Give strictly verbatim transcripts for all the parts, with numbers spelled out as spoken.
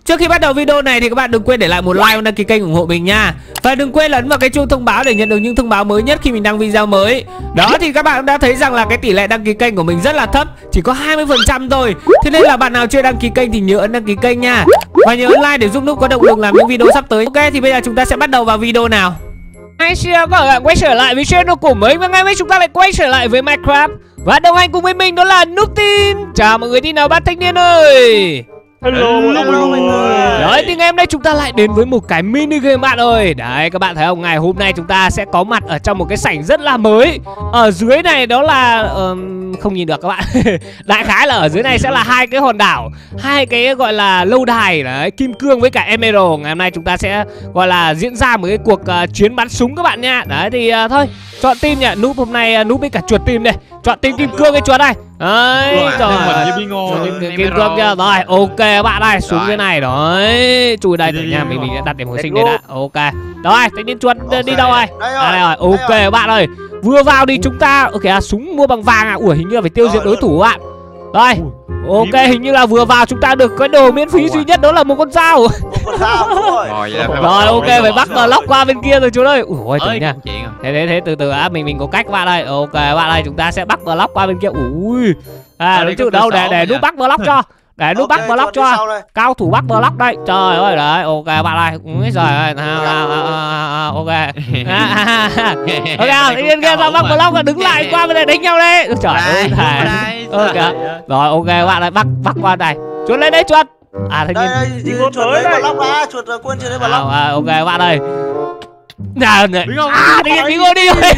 Trước khi bắt đầu video này thì các bạn đừng quên để lại một like và đăng ký kênh ủng hộ mình nha. Và đừng quên ấn vào cái chuông thông báo để nhận được những thông báo mới nhất khi mình đăng video mới. Đó thì các bạn đã thấy rằng là cái tỷ lệ đăng ký kênh của mình rất là thấp, chỉ có hai mươi phần trăm thôi. Thế nên là bạn nào chưa đăng ký kênh thì nhớ ấn đăng ký kênh nha. Và nhớ ấn like để giúp Núp có động lực làm những video sắp tới. Ok, thì bây giờ chúng ta sẽ bắt đầu vào video nào. Hi, xin chào các bạn quay trở lại với channel của mình. Và ngày hôm nay chúng ta lại quay trở lại với Minecraft. Và đồng hành cùng với mình đó là Núp Team. Chào mọi người đi nào bác thanh niên ơi. Hello, hello mọi người. Đấy thì ngày hôm nay chúng ta lại đến với một cái mini game bạn ơi. Đấy các bạn thấy không, ngày hôm nay chúng ta sẽ có mặt ở trong một cái sảnh rất là mới. Ở dưới này đó là uh, không nhìn được các bạn. Đại khái là ở dưới này sẽ là hai cái hòn đảo, hai cái gọi là lâu đài đấy, kim cương với cả emerald. Ngày hôm nay chúng ta sẽ gọi là diễn ra một cái cuộc uh, chuyến bắn súng các bạn nha. Đấy thì uh, thôi chọn team nhỉ. Núp hôm nay uh, Núp với cả chuột team đây. Chọn team kim cương với chuột đây. Đấy rồi kim cương chưa. Rồi ok bạn ơi, xuống cái này đấy, chui đây thử nha, mình mình đặt điểm hồi sinh đây đã. Ok rồi thanh niên chuột đi đâu rồi? À đây rồi. Ok bạn ơi, vừa vào thì chúng ta ok súng mua bằng vàng à. Ủa hình như là phải tiêu diệt đối thủ bạn. Rồi ok, hình như là vừa vào chúng ta được cái đồ miễn phí duy nhất đó là một con dao. Một con dao rồi. Rồi ok, phải bắt block qua bên kia rồi chú ơi. Ui trời nha. Thế thế thế từ từ á, mình mình có cách bạn ơi. Ok bạn ơi, chúng ta sẽ bắt block qua bên kia. Ui. À nói chứ đâu để để núp bắt block cho. Để núp bắt block cho. Cao thủ bắt block đây. Trời ơi đấy, ok bạn ơi. Úi giời ơi. Ok. Ok, yên kia sao bắt block và đứng lại qua bên này đánh nhau đây. Trời ơi thề. Ok. Rồi ok bạn ơi, bắt bắt qua đây. Chuột lên đấy chuột. À thanh niên chuột lấy block ra, chuột quên chưa lấy block. Ok bạn ơi. Nào này. À đi đi ngồi đi rồi.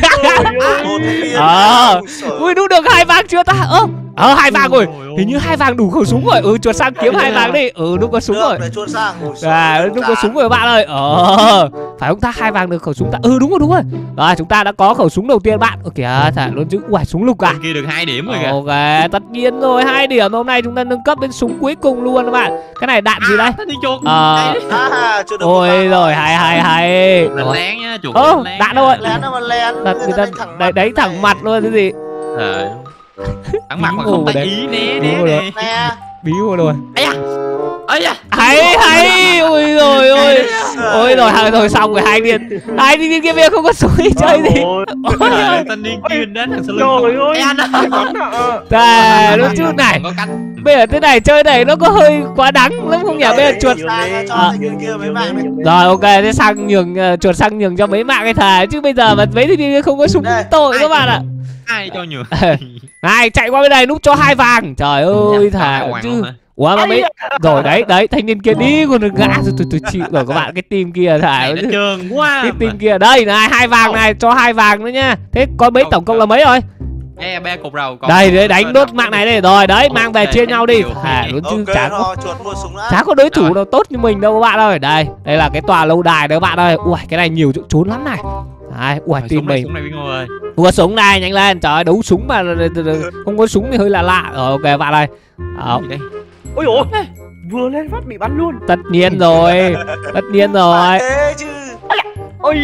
Ờ. Ui đúng được hai vàng chưa ta? Ơ. Ờ hai vàng rồi. Hình như hai vàng đủ khẩu súng rồi. Ừ chuột sang kiếm hai vàng đi. Ừ đúng có súng rồi. À đúng có súng rồi bạn ơi. Ờ. Phải không ta, hai vàng được khẩu súng ta. Ừ đúng rồi đúng rồi. Rồi chúng ta đã có khẩu súng đầu tiên bạn. Ơ kìa thả luôn chứ. Ui súng lục à. Kia được hai điểm rồi kìa. Ok, tất nhiên rồi, hai điểm. Hôm nay chúng ta nâng cấp đến súng cuối cùng luôn các bạn. Cái này đạn gì đây? Ờ. Ôi rồi hay hay hay. Lén nhá, chuột. Ơ, đạn đâu rồi? Lén nó mà lén. Đặt người ta đánh, đánh thẳng mặt luôn cái gì? Ờ. Thẳng mặt mà không tay ý né né nè. Biếu rồi. Ây da. Ây da. Hay hay. Ôi rồi ôi. Ôi rồi hai rồi xong rồi hai điên. Hai điên kia kia không có súng đi chơi gì. Ôi ơi, thanh niên kia đến thằng sau lưng. Trời ơi. Trời nó chứ này. Bây giờ thế này chơi này nó có hơi quá đắng lắm không nhỉ? Bây giờ chuột. Rồi ok, thế sang nhường chuột sang nhường cho mấy mạng cái thề chứ bây giờ mà mấy thì đi không có súng tội các bạn ạ. Ai cho nhường. Này chạy qua bên này núp cho hai vàng. Trời ơi thề chứ. Ủa mà mấy rồi đấy đấy thanh niên kia đi còn được ngã rồi tôi tôi chịu rồi các bạn. Cái team kia thải nó trơn quá. Cái team kia đây này, hai vàng này cho hai vàng nữa nha. Thế có mấy tổng cộng là mấy rồi? E ba cục rầu. Đây đấy đánh đốt mạng này đây rồi đấy, mang về chia nhau đi. À luôn chứ chả có chả có đối thủ nào tốt như mình đâu các bạn ơi. Đây đây là cái tòa lâu đài đấy các bạn ơi. Ui cái này nhiều chỗ trốn lắm này. Đấy, ui team mình có súng này nhanh lên. Trời ơi đấu súng mà không có súng thì hơi lạ lạ. Rồi ok bạn ơi. Ôi ôi, vừa lên phát bị bắn luôn. Tất nhiên rồi, tất nhiên rồi. Ôi.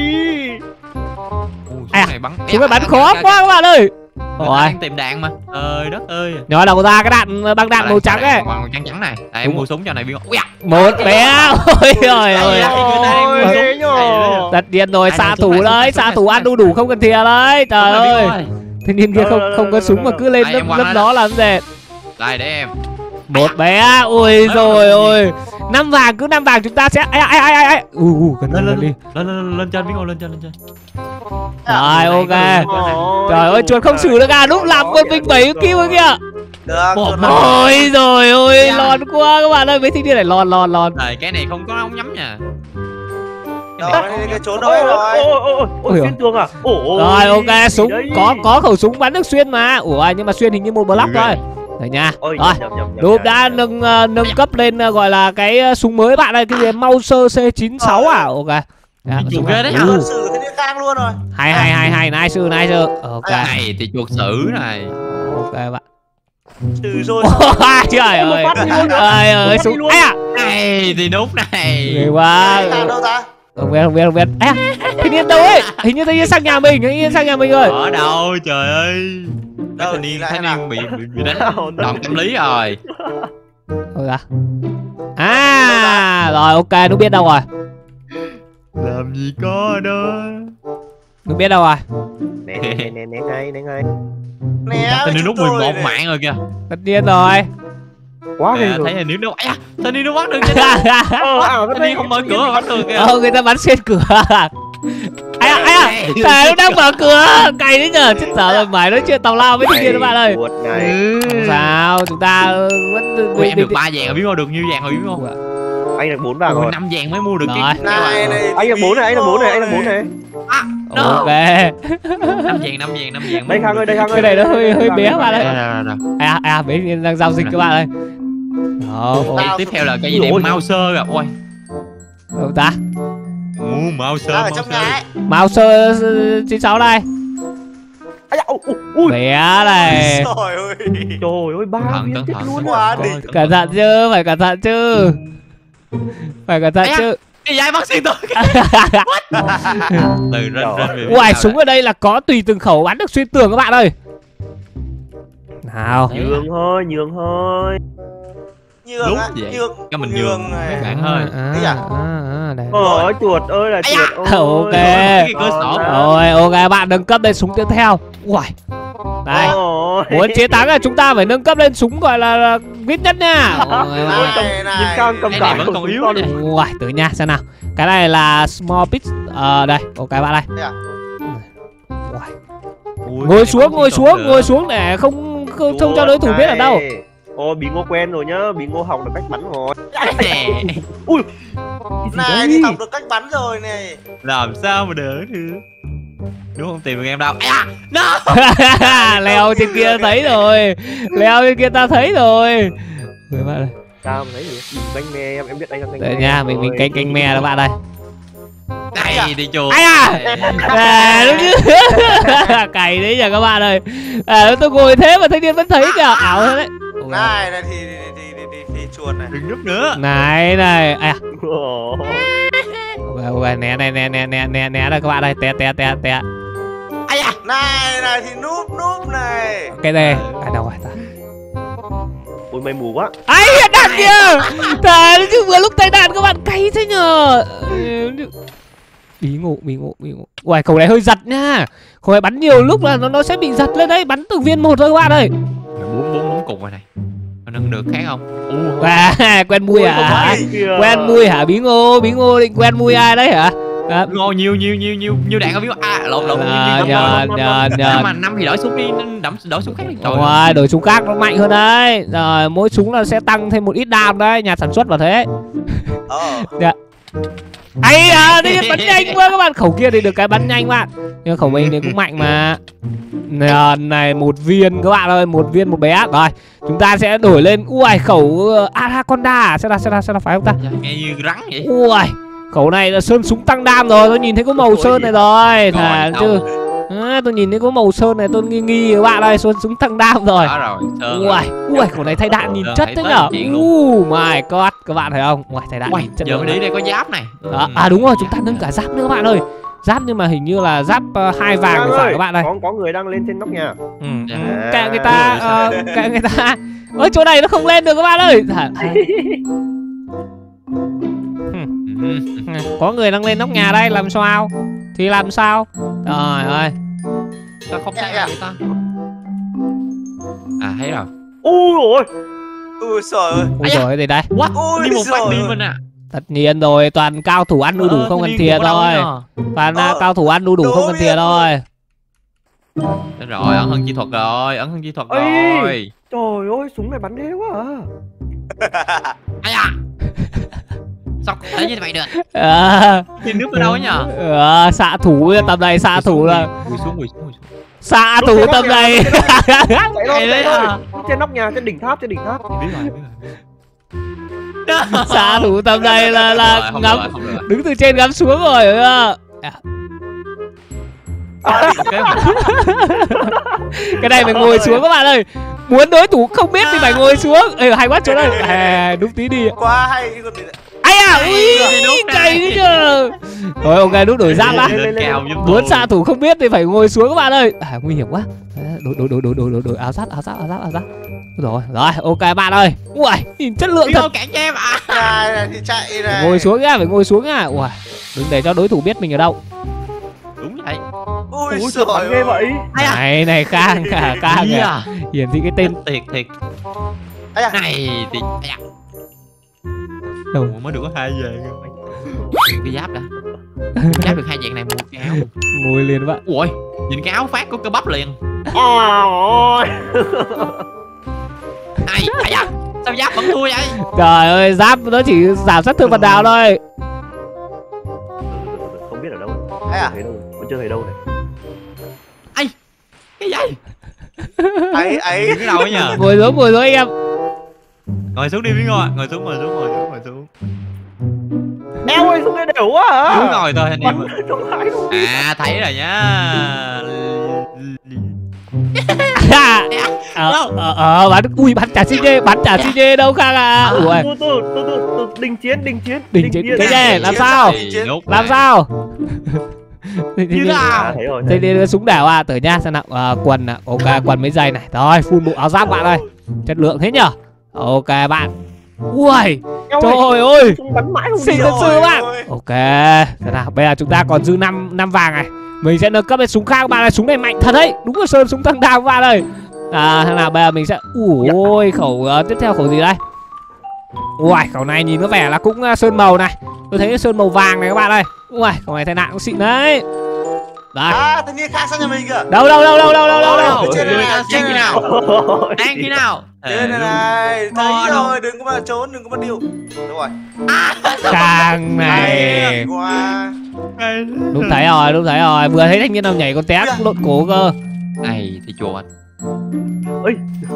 À, chúng nó bắn khó quá các bạn ơi. Rồi. Đang tìm đạn mà. Trời đất ơi. Nhỏ đầu ra cái đạn băng đạn màu trắng ấy. Màu trắng trắng này. Đây em mua súng cho này biết không? Một bé. Ôi trời ơi. Tất nhiên rồi, xạ thủ đấy, xạ thủ ăn đu đủ không cần thìa đấy. Trời ơi. Thanh niên kia không không có súng mà cứ lên lớp lớp đó làm gì. Đây để em. Một bé, ôi rồi ôi. Năm vàng, cứ năm vàng chúng ta sẽ ai ai ai ai ai. U u gần lên lên đi. Lên lên lên trên Bingo, lên trên lên trên. Rồi ok. Trời ơi chuột không xử được à, lúc làm một mình bảy kim kìa. Ôi rồi ôi, lon quá các bạn ơi, mấy thanh niên này lon lon lon. Này cái này không có ống nhắm nha. Cái trốn đâu rồi. Ôi xuyên tường à? Rồi ok, súng có có khẩu súng bắn được xuyên mà. Ủa nhưng mà xuyên hình như một block thôi. Rồi nha. Rồi. Đốp đã nâng uh, nâng cấp lên uh, gọi là cái uh, súng mới bạn ơi, cái gì Mauser C chín sáu à? Ok. Dạ, chuột ghê đấy hả? Sử cái đĩa khang luôn rồi. Hay hay hay hay, nice sư nice sư. Ok. Này thì chuột sử này. Ok bạn. Từ rồi. Trời ơi. Trời ơi súng. Ai à? Này thì đúng này. Ghê quá. Đâu ta? Không biết không biết không biết. À, thanh niên đâu ấy? Hình như thanh niên sang nhà mình, thanh niên sang nhà mình rồi. Ở đâu trời ơi. Cái thanh niên thanh niên bị bị đánh đòn tâm lý rồi. Ôi da. À rồi ok, nó biết đâu rồi. Làm gì có đâu. Nó biết đâu rồi. Né né né né ngay, né ngay. Né Thanh niên chúng nút mười tôi một này. mạng rồi kìa. Tất nhiên rồi. Quá ghê À, rồi. thấy thanh niên đâu. À, thanh niên nó bắt được chứ. Ờ, ảo thật Thanh đấy. niên không mở cửa mà bắt được kìa. Ờ, người ta bắn xuyên cửa. Ai à, ai à, thầy nó đang mở cửa. Cày đấy nhờ, chết dở rồi, mày nói chuyện tào lao với thanh niên các bạn ơi. Chuột này. Không sao, chúng ta vẫn Ui, em được ba vàng rồi biết không? Được nhiêu vàng rồi biết không? Anh được bốn vàng Ui, rồi. năm vàng mới mua được Rồi. cái Này này. Anh được bốn này, anh được bốn này, anh được bốn này. Ok. năm vàng, năm vàng, năm vàng. Đây Khang ơi, đây Khang ơi. Cái này nó hơi hơi bé bạn ơi. Đây, đây, đây. À à, bé đang giao dịch các bạn ơi. Đó, Cái tiếp theo là cái gì Ôi. đẹp Mauser kìa. Ôi. đâu ta? Ồ, Mauser. Đang ở trong nhà ấy. Mauser chín sáu đây. Ây da, ui, ui, ui. Bé này. Trời ơi. Trời ơi, ba Thận, viên cẩn chết thận. luôn. Quá Coi, đỉnh. cẩn Cẩn thận chứ, phải cẩn thận chứ. Phải cẩn thận Ây da. chứ. Cái dây bác sĩ tôi. Từ rên rên về. Uầy, súng ở đây là có tùy từng khẩu bắn được xuyên tường các bạn ơi. Nào. Nhường thôi, nhường thôi. Nhường Đúng á, vậy. nhường. Cho mình nhường này. mấy bạn ơi. À, Đấy à? à, à, đây. Ờ, chuột ơi là Ây chuột da. ơi. Ok. Cái cơ sở. Rồi, ok bạn nâng cấp lên súng tiếp theo. Uầy. Đây. Ôi. Muốn chiến thắng là chúng ta phải nâng cấp lên súng gọi là, là vít nhất nha. Ôi, Ôi, bạn. cầm, Này, này. nhìn Khang cầm Cái cả này vẫn khẩu còn súng yếu con nhỉ. này. Uầy, từ nha xem nào. Cái này là small pitch. Ờ đây, ok bạn đây. Đây à? Uầy. Ui, Ngồi cái xuống, này ngồi không xuống, được. ngồi xuống để không không, không cho đối thủ Chuột biết ở đâu. này. Ồ, bị Ngô quen rồi nhá, bị Ngô học được cách bắn rồi. Nè, Ui. Cái Này gì thì đấy? học được cách bắn rồi này. làm sao mà đỡ được. Đúng không, tìm được em đâu. À, no. Leo trên kia thấy rồi. Leo trên kia ta thấy rồi. Người bạn ơi. Sao mà thấy gì? Canh me em, em biết anh là canh Đợi me. nha, mình mình canh canh me đó bạn ơi. Đây đi chuột. Ai à? À đúng chứ. Cày đấy nhờ các bạn ơi. À tôi ngồi thế mà thanh niên vẫn thấy kìa, ảo thế đấy. Này này thì thì thì thì, thì, thì chuột này. Đừng giúp nữa. Này này, à. Ồ. Ok, ok, né này né né né né né đây các bạn ơi, té té té té. Ai da. Này này thì núp núp này. Cái này, à đâu rồi ta? Ôi mày mù quá. Ai đạn kìa. Trời chứ vừa lúc tay đạn các bạn cay thế nhờ. Bí ngộ, bí ngộ, bí ngộ. Uầy, cầu này hơi giật nha. Cầu này bắn nhiều lúc là nó nó sẽ bị giật lên đấy, bắn từng viên một thôi các bạn ơi. Bốn bốn bốn cục rồi này. Có nâng được khác không? U. À, quen mùi hả? Ôi, kìa. Quen mùi hả? Bí ngô, bí ngô định quen mùi ai đấy hả? À, Ngô nhiều nhiều nhiều nhiều nhiều đạn không biết. À lộn lộn. à, nhiều, nhiều, nhờ, nhiều, nhờ, nhiều. nhờ. Mà năm thì đổi súng đi, đấm đổi súng khác đi. Trời Đúng rồi, đổi súng khác nó mạnh hơn đấy. Rồi, mỗi súng là sẽ tăng thêm một ít đam đấy, nhà sản xuất vào thế. Ờ. Ấy à, đây bắn nhanh quá các bạn. Khẩu kia thì được cái bắn nhanh bạn. Nhưng khẩu mình thì cũng mạnh mà. Này, này một viên các bạn ơi, một viên một bé. Rồi, chúng ta sẽ đổi lên. Ui, khẩu uh, Anaconda à? Xem nào, xem nào, xem nào, phải không ta? nghe như rắn vậy. Ui, khẩu này là sơn súng tăng đam rồi. Tôi nhìn thấy có màu sơn này rồi. Thà chứ. À, tôi nhìn thấy có màu sơn này tôi nghi nghi các bạn ơi, sơn súng tăng đam rồi. Đó rồi. Sơn Ui, rồi. ui, khẩu này thay đạn nhìn Sơn chất thấy thế tới nhở. chuyện luôn. Uh, my god, các bạn thấy không? Ui, thay đạn Ui, nhìn chất giờ lượng mới lắm. đi đây có giáp này. À, à đúng rồi, chúng ta nâng cả giáp nữa các bạn ơi. Giáp nhưng mà hình như là giáp uh, hai vàng Khang thì phải ơi, các bạn ơi. Có có người đang lên trên nóc nhà. Ừ, Dạ. ừ, kệ người ta, À, uh, kệ người ta. Ôi chỗ này nó không lên được các bạn ơi. Thả- Ừ. Có người đang lên nóc nhà đây, làm sao? Thì làm sao? Trời ơi. Sao không thấy vậy ta? À thấy rồi. Ui ôi. Ui trời ơi. Ôi Ây da. giời, gì đây? What? Ôi Đi một phát giời đi ơi. mình à. Tất nhiên rồi, toàn cao thủ ăn đu đủ Ờ, không thanh cần niên thiệt của đâu thôi. nhờ? Toàn Ờ, uh, cao thủ ăn đu đủ đố không cần thiệt biết. thôi. Đúng rồi, ẩn thân chi thuật rồi, ẩn thân chi thuật Ây. rồi. Trời ơi, súng này bắn ghê quá à. Ai da. Sao có thể như vậy được? À, Nhìn nước ở đâu ấy nhờ? à, xạ thủ tầm này, xạ thủ là Quỳ xuống, quỳ xuống, quỳ xuống. xạ thủ tầm này. Chạy thôi, Hay chạy đấy thôi. à. Trên nóc nhà, trên đỉnh tháp, trên đỉnh tháp. Biết rồi, biết rồi. Xạ thủ tầm này là là Không được ngắm rồi, không được rồi. đứng từ trên ngắm xuống rồi. Hiểu chưa? Kế hoạch. Cái này phải ngồi xuống các bạn ơi. Muốn đối thủ không biết thì phải ngồi xuống. Ê, hay quá chỗ đây. À, đúng tí đi. Quá hay con gì đấy. Ai à, ui, cày thế chưa. Rồi ok, Núp đổi giáp đã. Muốn xạ thủ không biết thì phải ngồi xuống các bạn ơi. À, nguy hiểm quá. Đổi đổi đổi đổi đổi đổi đổi áo giáp áo giáp áo giáp áo giáp. Rồi rồi ok bạn ơi. Ui, nhìn chất lượng thật. Cản cho em à. Này này thì chạy này. Ngồi xuống nhá, phải ngồi xuống nhá. Ui, đừng để cho đối thủ biết mình ở đâu. Đúng vậy. Ui Ui trời trời ghê vậy. Này này Khang cả Khang kìa. Hiển thị cái tên thiệt thiệt. Ai à? Này thì đâu mới được có hai dạng. Cái giáp đã. Giáp được hai dạng này một cái áo. ngồi liền bạn. Ui, nhìn cái áo phát có cơ bắp liền. Ôi. Ai, ai à? Sao giáp vẫn thua vậy? Trời ơi, giáp nó chỉ giảm sát thương phần đào thôi. Không biết ở đâu. Ai à? Thấy đâu? Vẫn chưa thấy đâu này. Ai? Cái gì? Ấy ấy. Cái đâu ấy nhờ? Ngồi xuống ngồi xuống anh em. Ngồi xuống đi Biến ngồi, ngồi xuống ngồi xuống ngồi xuống ngồi xuống. Eo ơi, xuống đây đều quá hả? Cứ ngồi thôi anh em. Trong hai luôn. À thấy rồi nhá. Ờ ờ ờ bắn ui bắn trả xê giê bắn trả xê giê đâu Khang à. Ui Từ từ từ từ đình chiến đình chiến đình chiến cái gì làm sao làm sao như nào thấy rồi đây đây súng đảo à tử nha xem nào à, quần à. Ok quần mấy giày này rồi full bộ áo giáp bạn ơi chất lượng thế nhở. Ok bạn. Ui trời ơi xinh thật sự bạn. Ok xem nào bây giờ chúng ta còn dư năm năm vàng này. Mình sẽ nâng cấp lên súng khác các bạn ơi, súng này mạnh thật đấy, đúng là sơn súng tăng đao các bạn ơi. À thế nào bây giờ mình sẽ ui khẩu uh, tiếp theo khẩu gì đây. Ui khẩu này nhìn có vẻ là cũng uh, sơn màu này. Tôi thấy sơn màu vàng này các bạn ơi. Ui khẩu này tai nạn cũng xịn đấy. Đấy. À tự nhiên khác sang nhà mình kìa. Đâu đâu đâu đâu đâu đâu đâu đâu. Trên này này, trên khi nào? Đang khi nào? Trên này này, thấy rồi, đừng có mà trốn, đừng có mà điệu. Đúng rồi. Khang này. Qua. Đúng thấy rồi, đúng thấy rồi. Vừa thấy thanh niên nào nhảy con té lộn cổ cơ. Này thì chuột. Ơi.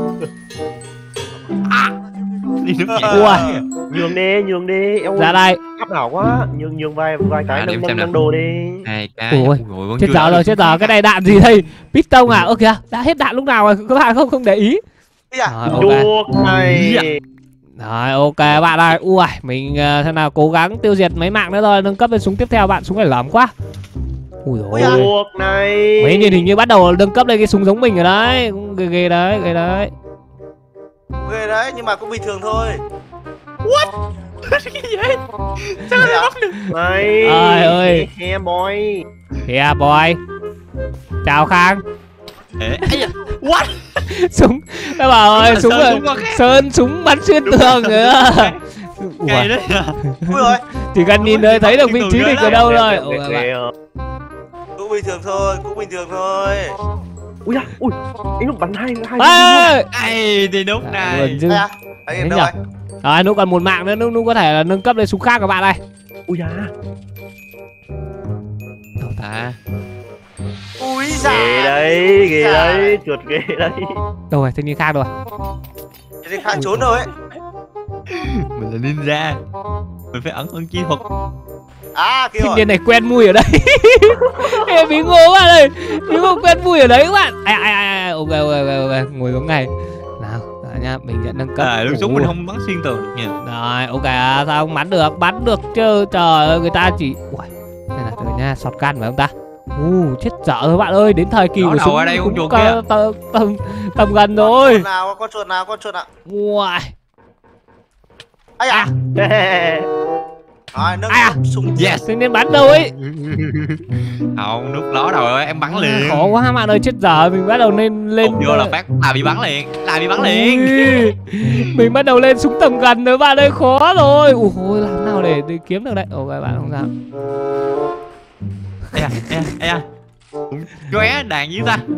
À. Đi nước Ui. Nhường đi, nhường đi. Eo Ra đây. áp đảo quá. Nhường nhường vài vài cái À, nâng xem nâng nào. nâng đồ đi. Hai cái. Ui. Ui, Chết giờ rồi, chết giờ. Cái này đạn gì đây? Piston à? Ơ kìa, đã hết đạn lúc nào rồi. Các bạn không không để ý. Đi à? Rồi, ok. Chuột này. Rồi ok bạn ơi. Ui mình uh, thế nào cố gắng tiêu diệt mấy mạng nữa thôi. Nâng cấp lên súng tiếp theo bạn. Súng này lắm quá. Ui dồi ôi. Chuột này. Mấy nhìn hình như bắt đầu nâng cấp lên cái súng giống mình rồi đấy. Cũng ghê ghê đấy, ghê đấy. Ghê đấy, nhưng mà cũng bình thường thôi. What? Cái gì vậy? Sao Đi à? Này. Ơi ơi. He boy. Yeah boy. Chào Khang. Ê, da. What? Súng các bạn ơi, súng Sơn rồi. súng qua khác. Sơn súng bắn xuyên tường nữa. Cây đấy à? Ui rồi, Chỉ cần nhìn thấy thấy được vị trí địch ở đâu rồi. Ghê, ghê, ghê. cũng bình thường thôi, cũng bình thường thôi. Ui da, ui. Anh lúc bắn hai hai. Ê! Ai thì đúng này. Buồn chứ. Đây à? Đấy, Thế đâu nhở? rồi? Rồi, nó còn một mạng nữa, nó nó có thể là nâng cấp lên súng khác các bạn ơi. Ui da. Đâu ta? À. Ui giời. Ghê đấy, ghê đấy, chuột ghê đấy. Đâu rồi, thanh niên khác rồi. Thế thì khác trốn rồi ấy. Mình là ninja. Mình phải ẩn hơn chi thuật. À kia Thanh rồi. niên này quen mùi ở đây. Ê, bí ngô các bạn ơi. Bí ngô quen mùi ở đấy các bạn. Ai ai ai ai, ok ok ok ok, ngồi xuống này. Nào, đó nha, mình sẽ nâng cấp. À, lúc súng Ủa. mình không bắn xuyên tường được nha. Rồi, ok, à, sao không bắn được, bắn được chứ. Trời ơi, người ta chỉ ui, đây là từ nha, shotgun phải không ta? U, chết dở rồi bạn ơi, đến thời kỳ Đó của đâu súng ở đây con cũng chuột có kia. tầm tầm tầm gần Con rồi. chuột nào, con chuột nào, con chuột nào. Ui. Ai à? Rồi, nâng Ai à? cấp súng. Yes. Thế nên bắn đâu ấy. Không, nước ló đầu ơi, em bắn liền. Khó quá bạn ơi, chết dở, mình bắt đầu lên lên Cục vô là phát là bị bắn liền, là bị bắn liền. Ui, mình bắt đầu lên súng tầm gần nữa bạn ơi, khó rồi. Ui ôi, làm nào để, để kiếm được đấy. Ok bạn không sao. Ê à, ê à, ê à. Cũng chóe đàn dưới ta.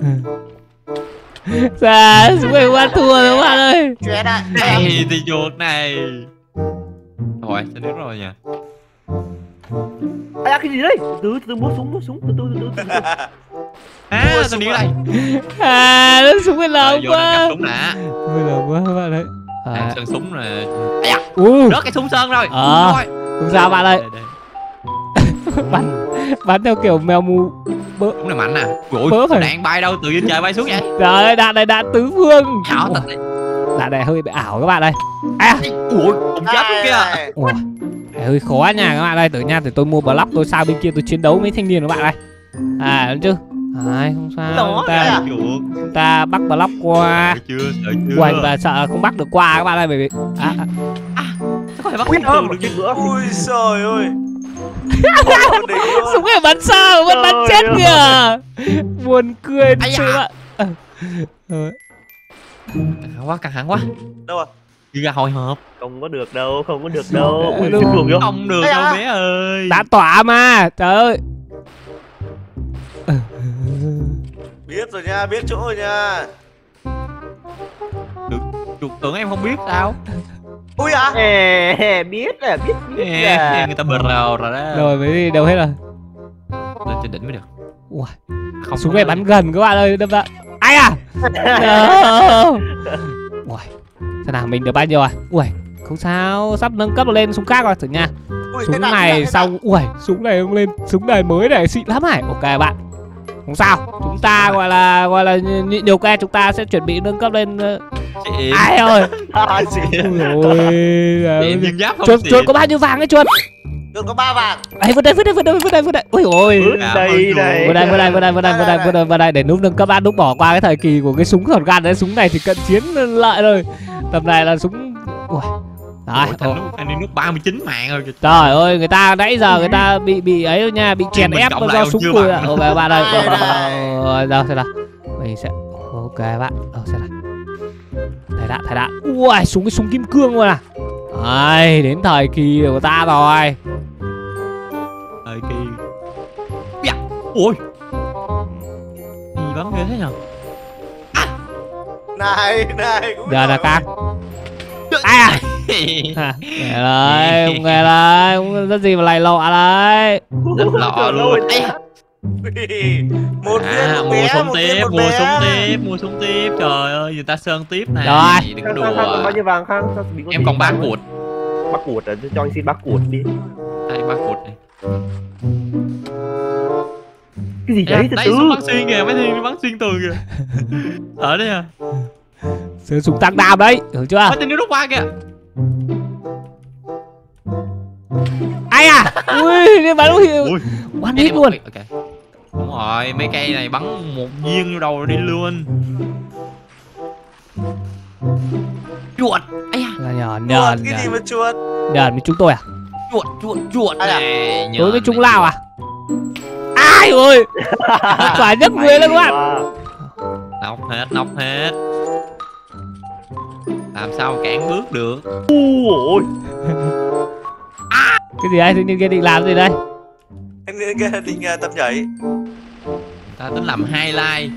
Dạ, súng này qua thua rồi bạn ơi. Chóe đại. Này thì chuột này. Rồi, sao nước rồi nha. À, cái gì đấy? Từ từ từ mua súng, mua súng, từ từ từ từ. từ. À, sao điếu đây. À, nó súng này lớn Vô đang quá. cặp súng nè. Ôi là quá các bạn ơi. À, À, sơn súng nè. Ây da, u, rớt cái súng sơn rồi. Ờ. Rồi. không sao bạn ơi. Đây, đây. Bắn bắn theo kiểu mèo mù. Súng này mạnh nè. Bớ Ui, phải. đạn bay đâu từ trên trời bay xuống vậy? Trời ơi, đạn này đạn tứ phương. Ảo thật đấy. Đạn này hơi bị ảo các bạn ơi. À, Ui, ông chết luôn kia. Này. ủa, hơi khó nha các bạn ơi. Từ nha thì tôi mua block tôi sang bên kia tôi chiến đấu mấy thanh niên các bạn ơi. À đúng chưa? À, không sao. Đó, Chúng ta, chúng ta bắt block qua. Sợ chưa, sợ chưa. Quay và sợ không bắt được qua các bạn ơi bởi vì à, à. Có thể bắt Quyết từ hơn một được chút nữa. Ui trời ơi. Súng này bắn sao vẫn bắn chết kìa. Buồn cười thật sự ạ. Căng thẳng quá, căng thẳng quá. Đâu rồi? Đi ra hồi hộp. Không có được đâu, không có được đâu. Ui, Đúng. được không? Không được Ây đâu da. bé ơi. Đã tỏa mà. Trời ơi. Biết rồi nha, biết chỗ rồi nha. Được, được tưởng em không biết sao. Ui à. Ê, biết là biết biết Ê, là. người ta bờ rào rồi đó. Rồi mới đi đâu hết rồi. Lên trên đỉnh mới được. Ui. Không Súng có này lên. bắn gần các bạn ơi, đâm ra. Ai à? No. Ui. Xem nào mình được bao nhiêu à? Ui, không sao, sắp nâng cấp lên súng khác rồi thử nha. Ui, Súng hết đạn, hết này đạn, hết xong, ui, súng này ông lên, súng này mới này xịn lắm này. Ok bạn. Không sao, chúng ta gọi là gọi là nhịn nhiều ke chúng ta sẽ chuẩn bị nâng cấp lên. Chị Ai ơi. À, chị Ôi ôi. em nhân giáp không Chuột chị? chuột có bao nhiêu vàng ấy chuột? được có ba vàng. Ấy vượt đây vượt đây vượt đây vượt đây vượt đây. Ôi ôi. Vứt đây đây. Vượt đây vượt đây vượt đây vượt đây vượt đây vượt đây vượt đây để núp nâng cấp bạn núp bỏ qua cái thời kỳ của cái súng shotgun đấy, súng này thì cận chiến lợi rồi. Tầm này là súng. Ui. Đấy. Ủa, anh lúc anh đi lúc ba mươi chín mạng rồi. Trời ơi, người ta nãy giờ người ta bị bị ấy rồi nha, bị chèn Mình ép cộng do lại còn súng chưa cùi bằng. ạ. Ok bạn ơi. Đây, đây. Rồi đâu xem nào. Mình sẽ ok bạn. Đâu xem nào. Thầy đã, thầy đã. Ui, súng cái súng kim cương luôn à. Đấy, đến thời kỳ của ta rồi. Thời kỳ. Dạ. Ui. Gì bắn ghê thế nhờ? Này, này. cũng Giờ là rồi. các. Ai à? Ha, nghe đấy, không nghe đấy, không rất gì mà lầy lọ đấy. Rất lọ luôn. Ây da. Ui, một viên À, một mua bé, súng một tiếp, viên một mua bé. súng tiếp, mua súng tiếp. Trời ơi, người ta sơn tiếp này. Rồi. Đừng có Khang, Khang, Khang còn bao đùa. nhiêu vàng Khang? Sao mình có Em tí còn ba vàng cuột. nữa? Ba cuột à? Cho anh xin ba cuột đi. Đây ba cuột này. Cái gì Ây da, đấy từ đấy từ? súng bắn xuyên kìa, mấy thiên bắn xuyên tường kìa. Ở đây à. Sử dụng tăng đam đấy, hiểu chưa? Mấy tên nó rút qua kìa. Ai à? Ui, đi bắn hiệu. Ui. One hit luôn. Ok. Đúng rồi, mấy cây này bắn một viên vô đầu rồi đi luôn. Chuột. Ây da. Là nhờn, Chuột, nhờn, cái gì nhờn. mà chuột? Nhờn với chúng tôi à? Chuột, chuột, chuột Ai à? này. Đối với nhờn chúng này. lao à? Ai ơi. Quả nhất người lên các bạn. Wow. Nóc hết, nóc hết. Làm sao mà cản bước được. Ui, Cái gì đây? Tự nhiên kia định làm gì đây? Anh nên kia định uh, tập nhảy. Ta tính làm hai like.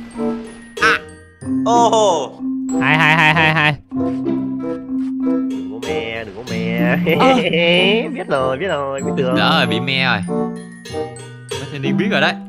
Ồ. Oh. Hai hai hai hai hai. đừng có me, đừng có me. Biết rồi, biết rồi, biết được. Đó rồi, bị me rồi. Mấy thanh niên biết rồi đấy.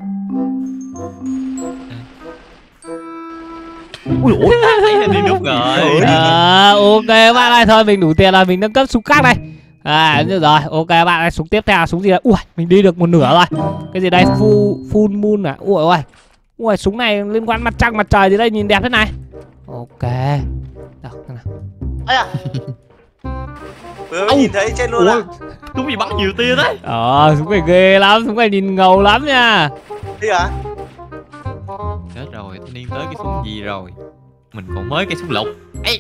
Ui ôi. Thấy thanh niên nút rồi. À, ok bạn ơi, thôi mình đủ tiền là mình nâng cấp súng khác đây. À được rồi, ok bạn ơi, súng tiếp theo là súng gì đây? Ui, mình đi được một nửa rồi. Cái gì đây? Full full moon à? Ui ôi. Ui, súng này liên quan mặt trăng mặt trời gì đây, nhìn đẹp thế này. Ok. Đâu, thế nào. Ai à. Vừa mới nhìn thấy trên luôn à. Chúng bị bắn nhiều tia đấy. Ờ, súng này ghê lắm, súng này nhìn ngầu lắm nha. Đi hả? Chết rồi, thanh niên tới cái súng gì rồi. Mình còn mới cái súng lục. Ê.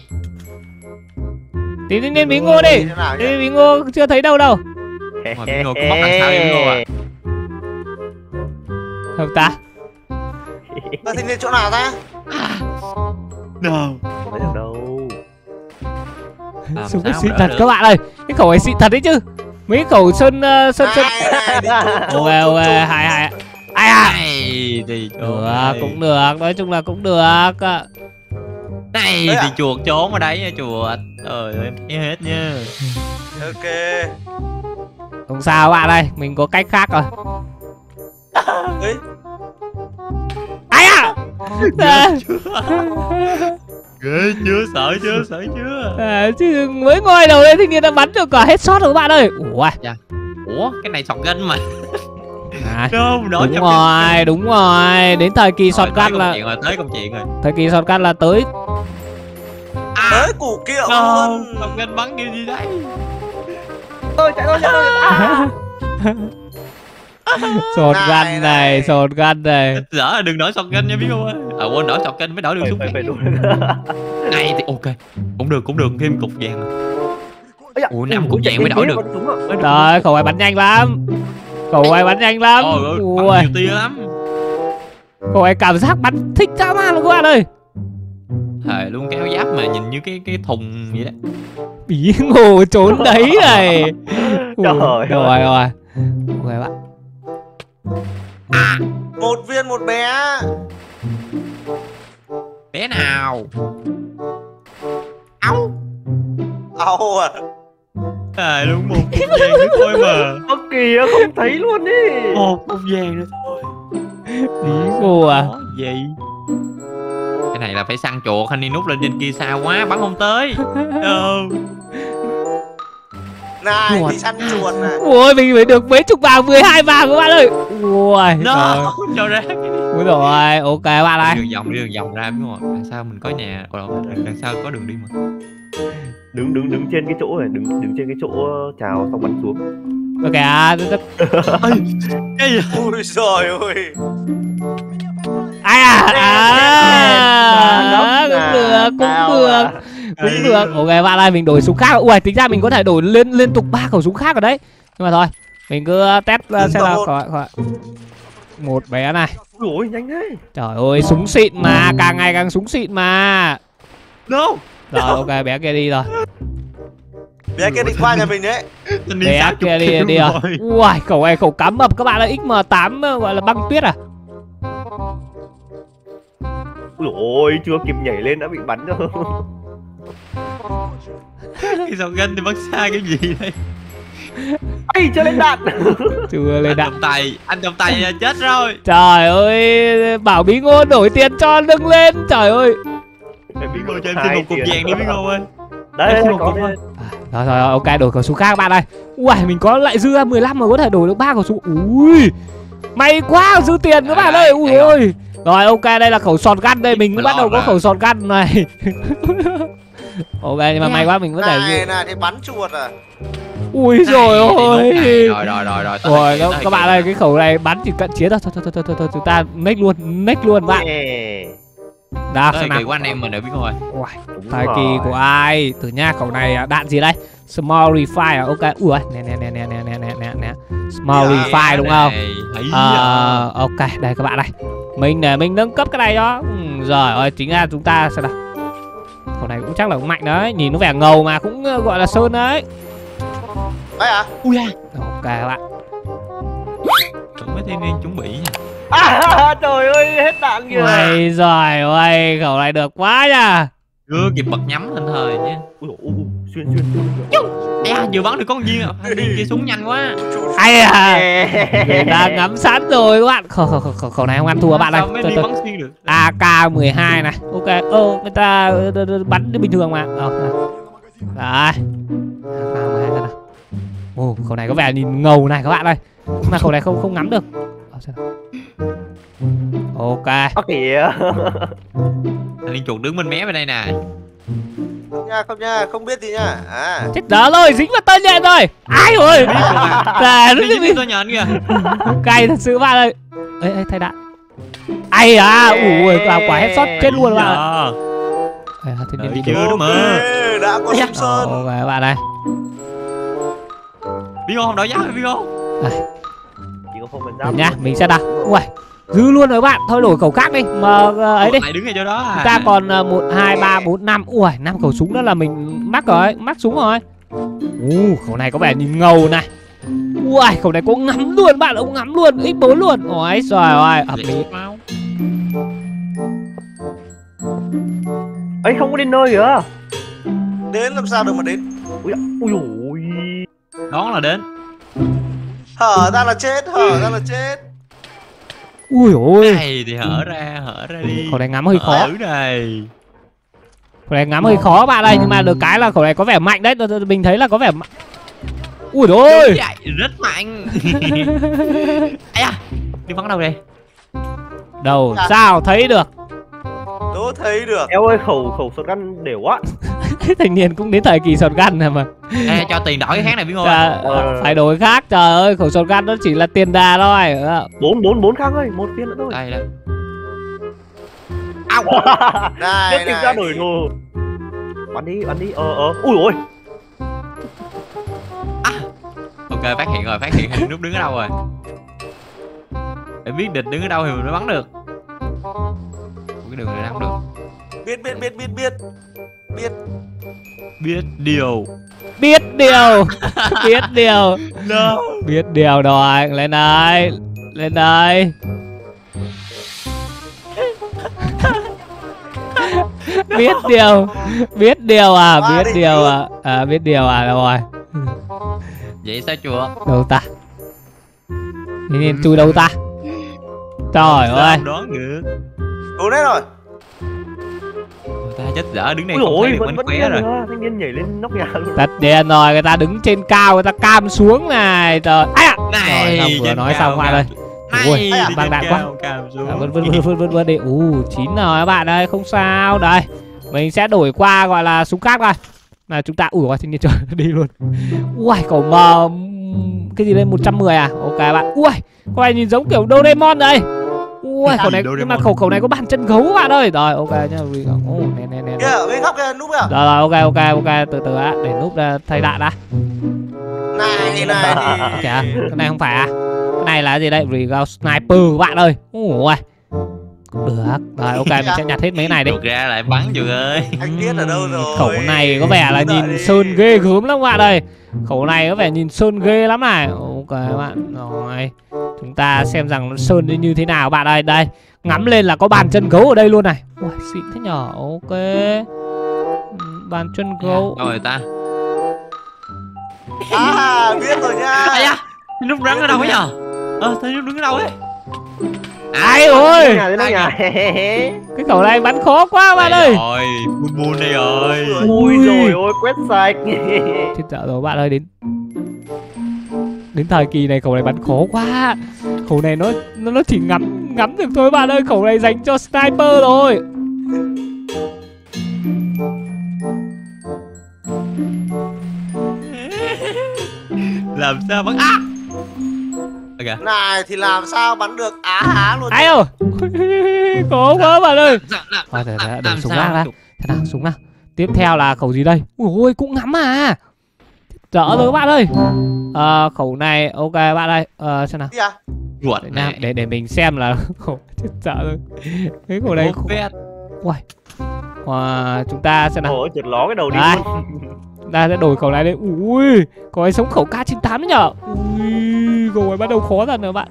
Tí đi nên bí ngô đi. Thế nào Tí nhỉ? bí ngô chưa thấy đâu đâu. Mà Bingo có bóc đằng sau em Bingo à. Không ta. Ờ, thì nên chỗ nào ta? No. Không được đâu. Làm Súng này sao xịn mà thật đỡ được. các bạn ơi. Cái khẩu này xịn thật đấy chứ. Mấy cái khẩu sơn uh, sơn sơn. Này, này, đi chỗ, Ok chỗ, ok, chỗ. hai hai. Ai à? Này thì chuột. Được, này. cũng được, nói chung là cũng được. Này Đấy thì à? chuột trốn ở đấy nha chuột. Trời ơi, em thấy hết nha. Ok. Không sao bạn ơi, mình có cách khác rồi. Ấy. Ai à? À, Ghê chưa, sợ chưa, sợ chưa. à, chứ mới ngồi đầu lên thì người ta bắn được cả hết shot rồi các bạn ơi. Ủa, Ủa, cái này shotgun mà. à, Đâu, nói đúng rồi, đúng rồi. Đến thời kỳ shotgun là Chuyện rồi, tới công chuyện rồi. thời kỳ shotgun là tới. Tới củ kiệu Không, luôn. shotgun bắn kiểu gì đấy. Tôi chạy thôi chạy thôi. À. Sọt Này, găn này. này, sọt găn này. Dở là đừng đổi sọt kênh nha biết không ơi. À quên đổi sọt kênh mới đổi được Phải súng. phải phải đúng. Này thì ok. Cũng được cũng được thêm cục vàng. Ủa, năm cục vàng mới đổi được. Trời, khẩu này bắn nhanh lắm. Khẩu này bắn nhanh lắm. Trời ơi, Ui, bắn nhiều tia lắm. khẩu này cảm giác bắn thích dã man luôn các bạn ơi. Thề luôn kéo giáp mà nhìn như cái cái thùng vậy đó. Bí ngô trốn đấy này. Trời Ui, rồi ơi. rồi. Ok bạn. Một viên một bé. Bé nào? Ау à. Thề luôn một cục vàng nữa thôi mà. Ơ kìa không thấy luôn đi. Một cục vàng nữa thôi. Bí ngô à. Có gì? Cái này là phải săn chuột, anh đi nút lên trên kia xa quá bắn không tới. Đâu. Này Chuột. đi săn chuột này. Ui, mình phải được mấy chục vàng, mười hai vàng các bạn ơi. Ui, No, cho ra. Ui rồi, ok bạn ơi. Đường vòng đi đường vòng ra đúng không? Đằng sau mình có nhà, còn đằng, đằng sau có đường đi mà. Đứng đứng đứng trên cái chỗ này, đứng đứng trên cái chỗ chào xong bắn xuống. Ok à, tức- tức- Cái gì? Ui giời ơi. ai à, à, Ngốc cũng à, được, cũng tao được, à. cũng được. Ok bạn ơi, mình đổi súng khác. Ui, tính ra mình có thể đổi liên liên tục ba khẩu súng khác ở đấy. Nhưng mà thôi, mình cứ test uh, Đừng xem có nào. một. Khỏi, khỏi. Một bé này. Ui ôi nhanh thế. Trời ơi, súng xịn mà, càng ngày càng súng xịn mà. No. Rồi, ok, bé kia đi rồi. Bé kia định qua nhà mình đấy. Anh đi Bé sát kia chục đi kim đi rồi. rồi. Ui, khẩu này khẩu cắm mập các bạn ơi, X M tám gọi là băng tuyết à. Ui ôi chưa kịp nhảy lên đã bị bắn rồi. Cái sọt gân thì bắn xa cái gì đây? Ây chưa lên đạn. Chưa lên Anh đạn. trong tay, anh trong tay là chết rồi. Trời ơi, bảo Bí Ngô đổi tiền cho nâng lên. Trời ơi. Bí Ngô cho em xin một cục vàng đi Bí Ngô ơi. Đây Em xin đây một có cục đây. thôi. Rồi rồi ok, đổi khẩu súng khác các bạn ơi. Ui, mình có lại dư ra mười lăm mà có thể đổi được ba khẩu súng. Ui, may quá, dư tiền các bạn ơi. Ui Đây rồi. ôi. Rồi ok, đây là khẩu sọt găn đây, mình cũng Mà bắt đầu lo có ra. khẩu sọt găn này. Ok, nhưng mà may quá mình có thể Này dư. này thì bắn chuột à. Ui rồi ôi. Rồi rồi rồi rồi. tới Rồi đây, các, tới các bạn đây. ơi, cái khẩu này bắn chỉ cận chiến thôi. Thôi thôi thôi thôi, thôi chúng ta next luôn, next luôn bạn. Yeah. Đó, Tới xem kỳ nào. của anh em mình nữa Bí Ngô ơi. Ui, Đúng thời rồi. kỳ của ai? Từ nha, khẩu này à, đạn gì đây? Small refire à? Ok. Ui, nè nè nè nè nè nè nè nè nè. Small Dạ, refire đúng không? Thấy Ờ, ok, đây các bạn đây. Mình để mình nâng cấp cái này đó. Ừ, rồi ơi, chính ra chúng ta xem nào. Khẩu này cũng chắc là cũng mạnh đấy, nhìn nó vẻ ngầu mà cũng uh, gọi là sơn đấy. Đấy à. Ui da. Ok các bạn. Mấy thanh niên chuẩn bị nha. À, trời ơi hết đạn kìa. Ôi giời ơi, khẩu này được quá nha. Chưa kịp bật nhắm lên thời chứ. Ui ui ui xuyên xuyên xuyên. À, vừa bắn được con viên à. Thanh niên kia súng nhanh quá. Ai à, người ta ngắm sẵn rồi các bạn. Khẩu, khẩu, khẩu, khẩu này không ăn thua bạn ơi. Sao mới Tôi, đi tôi. bắn xuyên được. A K mười hai này. Ok, ơ người ta ờ, đ- đ- bắn bình thường mà. Ờ, đây. Đấy. A K mười hai ra nào. Ồ, khẩu này có vẻ nhìn ngầu này các bạn ơi. Nhưng mà khẩu này không không ngắm được. Ờ, xem nào. Ok. Ơ kìa. Thanh niên chuột đứng bên mé bên đây nè. Không nha, không nha, không biết gì nha. À. Chết dở rồi, dính vào tên nhện rồi. Ai ơi. Là nó Đi bị với tôi nhện kìa. cay thật sự bạn ơi. Ê, ê thay đạn. Ai à, ui làm quả headshot chết luôn bạn ạ. Ê, thế nên Đợi đi chưa được. đúng mà. Ok, đã có súng Ờ, sơn. ok các bạn đây. Bí Ngô không đổi giá rồi Bí Ngô. Chỉ có không cần Được giáp. nhá, mình sẽ đặt. Ui, dư luôn rồi bạn. Thôi đổi khẩu khác đi. Mà ờ, ấy đi. Lại đứng ngay chỗ đó à. Chúng ta còn một, hai, ba, bốn, năm. Ui, năm khẩu súng đó là mình mắc rồi, mắc súng rồi. Ui, khẩu này có vẻ nhìn ngầu này. Ui, khẩu này có ngắm luôn bạn, ông ngắm luôn, X bốn luôn. Ôi trời ơi, hợp lý. Mau. Ấy không có đến nơi kìa. Đến làm sao được mà đến. Ui ui ui. Đó là đến. Hở ra là chết, hở ra là chết. Ui ôi, Này thì hở ra, hở ra đi. khẩu này ngắm hơi khó. Hở này. Khẩu này ngắm hơi khó bạn ơi, nhưng mà được cái là khẩu này có vẻ mạnh đấy. Mình thấy là có vẻ mạnh. Ui ôi. Đúng vậy, rất mạnh. Ây da, đi bắn đâu đây? Đâu sao thấy được. Đố thấy được. Eo ơi khẩu khẩu shotgun đều quá. Thanh niên cũng đến thời kỳ shotgun rồi mà. Ê, cho tiền đổi cái khác này biết không? À, phải đổi khác, trời ơi, khẩu shotgun nó chỉ là tiền đà thôi. Bốn bốn bốn Khang ơi, một viên nữa thôi. Đây đây. Ao. Này Tiếp tìm ra này. đổi đồ. Bắn đi, bắn đi. Ờ ờ. Ui ôi. À. Ok, phát hiện rồi, phát hiện hình nút đứng ở đâu rồi. Để biết địch đứng ở đâu thì mình mới bắn được. Cái đường này không được. Biết biết biết biết biết. Biết. Biết điều. Biết điều. Biết điều. No. Biết điều rồi. Lên đây. Lên đây. Biết điều. Biết điều à. Biết điều à. À biết điều à. Đâu rồi. Vậy sao chưa? Đâu ta? Thế nên chui đâu ta? Trời ơi. Đoán được. Đúng đấy rồi. Người ta chết dở đứng này Ui không ôi, thấy được vẫn bánh vẫn khóe điên rồi. nữa. Thanh niên nhảy lên nóc nhà luôn. Tất nhiên rồi, người ta đứng trên cao, người ta cam xuống này. Trời. Ai à. Này, rồi, vừa nói xong qua đây. Ui, Này, băng đạn quá. Cam xuống. À, vứt vứt vứt vứt vứt vứt đi. U chín rồi các bạn ơi, không sao. Đây, mình sẽ đổi qua gọi là súng khác coi. Là chúng ta ủi qua thiên nhiên trời đi luôn. Ui, cậu mờ cái gì đây một trăm mười à? Ok bạn. Ui, con này nhìn giống kiểu Doraemon đây. Ui, khẩu này nhưng mà khẩu khẩu này có bàn chân gấu các bạn ơi. Rồi, ok nhá. Ô, nè nè nè. Kìa, bên góc kia núp kìa. Rồi rồi, ok ok ok, từ từ á, để núp ra thay đạn đã. Này này. Kìa, cái này không phải à? Cái này là gì đây? Regal Sniper các bạn ơi. Ui. Được. Rồi ok, mình sẽ nhặt hết mấy này đi. Được ra lại bắn chưa ơi. Anh biết ở đâu rồi. Khẩu này có vẻ là nhìn sơn ghê gớm lắm các bạn ơi. Khẩu này có vẻ nhìn sơn ghê lắm này. Ok các bạn. Rồi. Chúng ta xem rằng nó sơn như thế nào bạn ơi. Đây. Ngắm lên là có bàn chân gấu ở đây luôn này. Ui, xịn thế nhở. Ok. Bàn chân gấu. Đâu rồi ta? À, biết rồi nha. Ây da, nút rắn ở đâu ấy nhờ? Ờ, thấy nút đứng ở đâu ấy? Ai ơi. Nhà đến nóc nhà. Cái khẩu này bắn khó quá bạn ơi. Rồi, buôn buôn đây rồi. Ui rồi ôi, quét sạch. Chết dở rồi bạn ơi, đến đến thời kỳ này khẩu này bắn khó quá. Khẩu này nó nó nó chỉ ngắm ngắm được thôi bạn ơi. Khẩu này dành cho sniper rồi. Làm sao bắn á? Ok. Này thì làm sao bắn được á há luôn. Ai ơi. Khó quá bạn ơi. Làm Thôi để để súng lắc đã. Thế nào súng nào. Tiếp theo là khẩu gì đây? Ui ôi cũng ngắm à. Dở rồi các bạn ơi. À, khẩu này ok bạn ơi. Ờ xem nào. Gì à? Ruột Để, nào, để để mình xem là khẩu chết dở rồi. Cái khẩu này không... Ui. Wow, chúng ta xem nào. Ôi, trượt ló cái đầu đi Đây. luôn. Ta sẽ đổi khẩu này đây. Ui, có ai sống khẩu K chín tám nhở? Ui, khẩu này bắt đầu khó dần rồi bạn.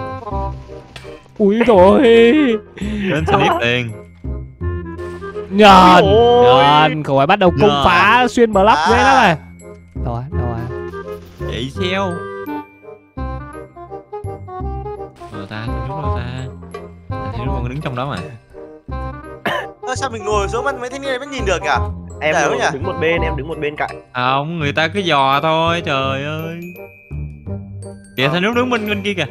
Ui rồi. Đến sẽ biết tiền. Nhờn, nhờn, khẩu này bắt đầu công phá xuyên block dễ lắm này. Đâu rồi, đâu rồi. Chạy xeo. Rồi ta, đúng rồi ta. Ta thấy đúng con đứng trong đó mà. Ơ, sao mình ngồi xuống mấy thanh niên này mới nhìn được kìa? Em Để đứng, nhỉ? đứng một bên, em đứng một bên cạnh. Không, người ta cứ dò thôi, trời ơi. Kìa, sao đứng đứng bên bên kia kìa.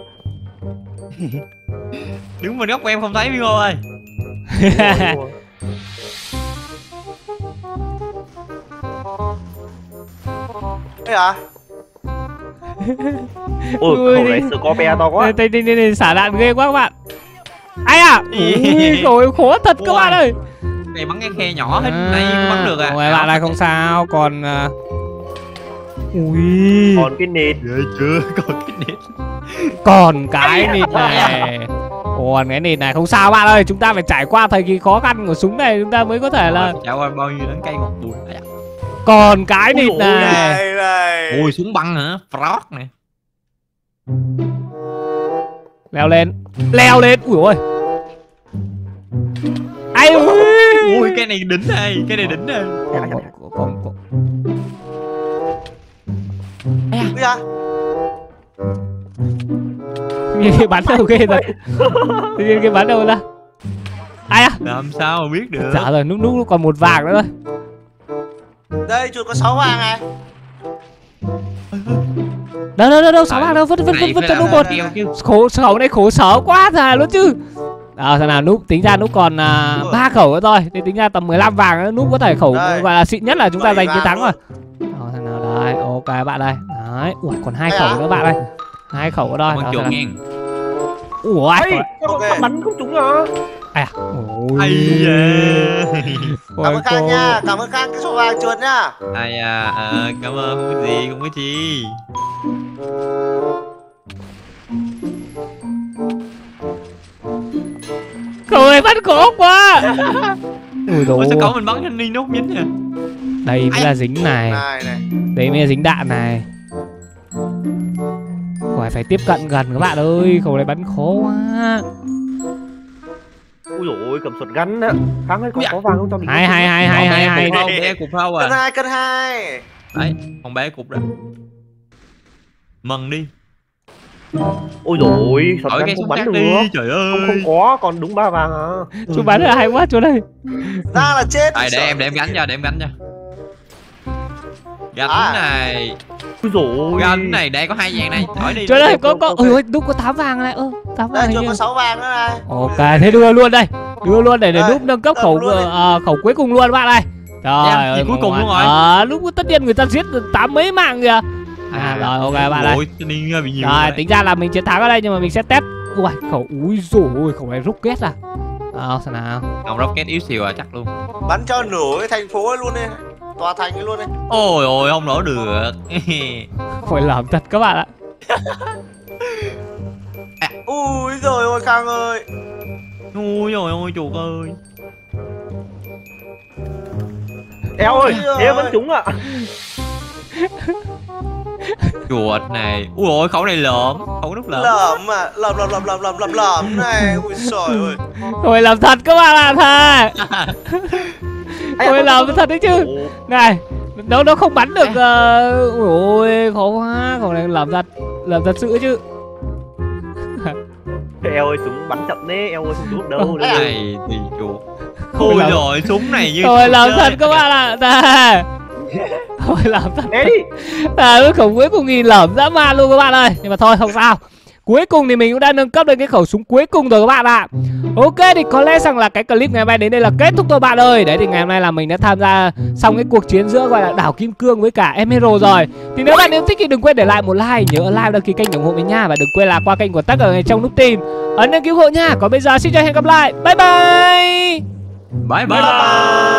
Đứng bên góc của em không thấy Bingo ơi. Đây à? Ôi, Ui, khẩu này Scorpio to quá. Đây, đây, đây, đây, xả đạn ghê quá các bạn. Ai à? Ui, khẩu khó thật các bạn ơi. Này bắn cái khe nhỏ hết, này cũng bắn được à. Ôi, bạn này không sao, còn... Uh... Ui. Còn cái nịt. Ghê chưa, còn cái nịt. Còn cái nịt này. Còn cái nịt này không sao bạn ơi. Chúng ta phải trải qua thời kỳ khó khăn của súng này. Chúng ta mới có thể là... Trải qua bao nhiêu đắng cay ngọt bùi. Còn cái nịt này. Này này. Ôi, súng băng hả? Frog nè. Leo lên. Leo lên. Ui ôi. Ai ui. Ui, cái này đỉnh này. Cái này đỉnh này. Còn, còn, còn, còn. Gì à? Cái bắn đâu ghê rồi. Tự nhiên cái bắn đâu ra. Ai à? Làm sao mà biết được. Dạ rồi, núp núp còn một vàng nữa thôi. Đây chuột có sáu vàng này. Đâu đâu đâu đâu sáu vàng đâu, vứt vứt vứt vứt cho nó một. Khổ khẩu này khổ sở quá già luôn chứ. À, thằng nào núp tính ra núp còn ba uh, khẩu nữa thôi. Thì tính ra tầm mười lăm vàng nữa, núp có thể khẩu đây. Gọi là xịn nhất là chúng ta giành chiến thắng rồi. Đó, thằng nào đây? Ok bạn đây. Đấy, ui còn hai khẩu nữa bạn đây. Hai khẩu ở đây. Chuột nghe. Ủa, okay. Bắn không trúng à? À, ôi yeah. Cảm ơn Khang nha, cảm ơn Khang cái số vàng chuột nha. Ai à, à, cảm ơn, không có gì, không có gì. Cậu ơi bắn khó quá. Ui ôi sao cậu mình bắn anh đi nó không dính à? Đây mới là dính này. Này này. Đây mới là dính đạn này. Phải phải tiếp cận gần các bạn ơi, khẩu này bắn khó quá. Ui dồi ôi, cầm sọt gắn á. Khang ơi, còn có vàng không cho mình? Hai hai hai hai hai hai. Bé cục không à? Cân hai cân hai. Đấy, con bé cục đó. Mừng đi. Ôi dồi ôi, sọt gắn không bắn được. Đi, trời ơi. Không, không có, còn đúng ba vàng à. Chú bắn là hay quá chú đây. Ra là chết. Đây, để em để em gắn cho, để em gắn cho. Gắn à. Này. Ôi dồi ôi. Gắn này, đây có hai vàng này. Hỏi đi. Trời ơi, có có ôi ôi, đúng có tám vàng này. Ơ, tám vàng. Đây, có sáu vàng nữa này. Ok, thế đưa luôn đây. Đưa luôn để để núp nâng cấp khẩu uh, khẩu cuối cùng luôn bạn ơi. Trời ơi, cuối cùng luôn rồi. À, lúc tất nhiên người ta giết tám mấy mạng kìa. À, rồi ok bạn ơi. Rồi tính ra là mình chiến thắng ở đây nhưng mà mình sẽ test. Ui khẩu úi rồi ôi khẩu này rocket à. Ờ sao nào. Ông rocket yếu xìu à chắc luôn. Bắn cho nổ cái thành phố ấy luôn đi. Tòa thành ấy luôn đi. Ôi ôi không nổ được. Phải làm thật các bạn ạ. À. Ui rồi ôi Khang ơi. Ui rồi ôi chuột ơi. Eo ơi, em vẫn trúng ạ. À. Chuột này. Ui ôi khẩu này lợm. Khẩu nút lợm. Lợm à. Lợm lợm lợm lợm lợm lợm lợm này. Ui trời ơi. Thôi làm thật các bạn ạ thà. Thôi làm thật đấy chứ. Này, nó nó không bắn được. Uh... Ôi khó quá. Khẩu này làm thật. Làm thật sự chứ. Eo ơi súng bắn chậm đấy, eo ơi không trúng đâu. Cái này thì chuột. Ôi rồi súng này như thôi làm thật các bạn ạ. Ta. Thôi làm thật. À cái khẩu cuối cùng nhìn lởm dã man luôn các bạn ơi. Nhưng mà thôi không sao. Cuối cùng thì mình cũng đã nâng cấp lên cái khẩu súng cuối cùng rồi các bạn ạ. Ok thì có lẽ rằng là cái clip ngày hôm nay đến đây là kết thúc thôi bạn ơi. Đấy thì ngày hôm nay là mình đã tham gia xong cái cuộc chiến giữa gọi là đảo Kim Cương với cả Emerald rồi. Thì nếu bạn yêu thích thì đừng quên để lại một like, nhớ like đăng ký kênh ủng hộ mình nha. Và đừng quên là qua kênh của tất cả trong nút team ấn đăng ký hộ nha. Còn bây giờ xin chào hẹn gặp lại. Bye bye. Bye bye, bye, bye.